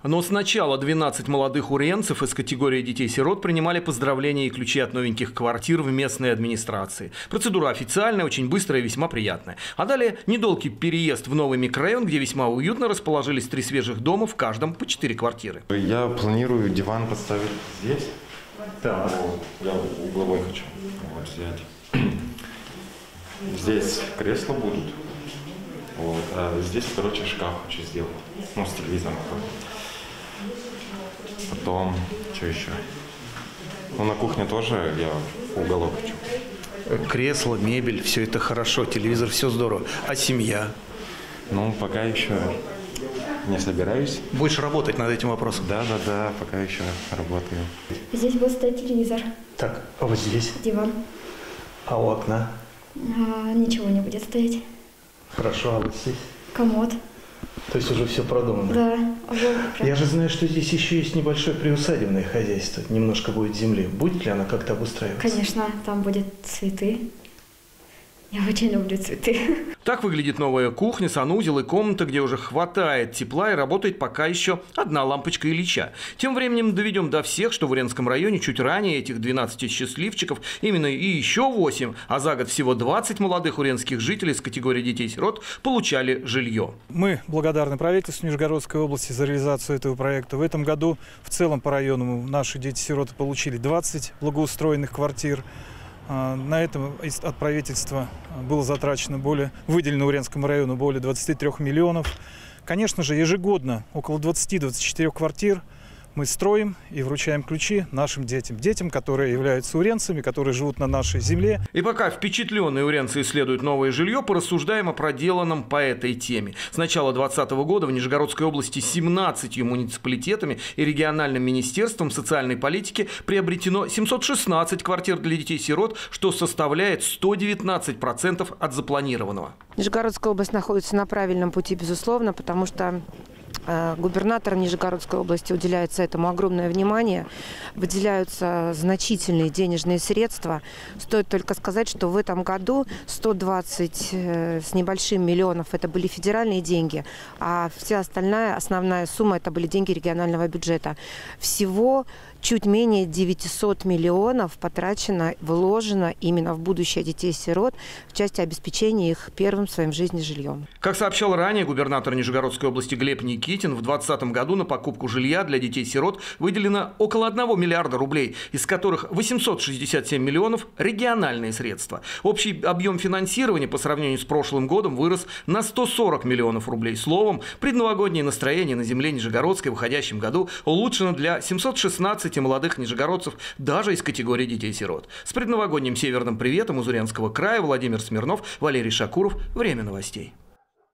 Но сначала 12 молодых уренцев из категории детей-сирот принимали поздравления и ключи от новеньких квартир в местной администрации. Процедура официальная, очень быстрая и весьма приятная. А далее недолгий переезд в новый микрорайон, где весьма уютно расположились 3 свежих дома, в каждом по 4 квартиры. Я планирую диван поставить здесь. Так. Я угловой хочу взять. Здесь кресла будут. Вот. А здесь, короче, шкаф хочу сделать. Ну, с телевизором. Потом, что еще? Ну, на кухне тоже я уголок хочу. Кресло, мебель, все это хорошо, телевизор, все здорово. А семья? Ну, пока еще не собираюсь. Будешь работать над этим вопросом? Да, пока еще работаю. Здесь будет стоять телевизор. Так, а вот здесь? Диван. А у окна? Ничего не будет стоять. Хорошо, а вот здесь? Комод. То есть уже все продумано? Да. Я же знаю, что здесь еще есть небольшое приусадебное хозяйство. Немножко будет земли. Будет ли она как-то обустраиваться? Конечно, там будет цветы. Я очень люблю цветы. Так выглядит новая кухня, санузел и комната, где уже хватает тепла и работает пока еще одна лампочка Ильича. Тем временем доведем до всех, что в Уренском районе чуть ранее этих 12 счастливчиков, именно и еще 8, а за год всего 20 молодых уренских жителей с категории детей-сирот получали жилье. Мы благодарны правительству Нижегородской области за реализацию этого проекта. В этом году в целом по району наши дети-сироты получили 20 благоустроенных квартир. На этом от правительства было затрачено выделено Уренскому району более 23 миллионов. Конечно же, ежегодно около 20-24 квартир мы строим и вручаем ключи нашим детям. Детям, которые являются уренцами, которые живут на нашей земле. И пока впечатленные уренцы исследуют новое жилье, порассуждаем о проделанном по этой теме. С начала 2020 года в Нижегородской области 17 муниципалитетами и региональным министерством социальной политики приобретено 716 квартир для детей-сирот, что составляет 119% от запланированного. Нижегородская область находится на правильном пути, безусловно, потому что губернатором Нижегородской области уделяется этому огромное внимание, выделяются значительные денежные средства. Стоит только сказать, что в этом году 120 с небольшим миллионов это были федеральные деньги, а вся остальная основная сумма это были деньги регионального бюджета. Всего чуть менее 900 миллионов потрачено, вложено именно в будущее детей-сирот в части обеспечения их первым в своем жизни жильем. Как сообщал ранее губернатор Нижегородской области Глеб Никитин, в 2020 году на покупку жилья для детей-сирот выделено около 1 миллиарда рублей, из которых 867 миллионов – региональные средства. Общий объем финансирования по сравнению с прошлым годом вырос на 140 миллионов рублей. Словом, предновогоднее настроение на земле Нижегородской в уходящем году улучшено для 716 молодых нижегородцев даже из категории детей-сирот. С предновогодним северным приветом из Уренского края Владимир Смирнов, Валерий Шакуров. Время новостей.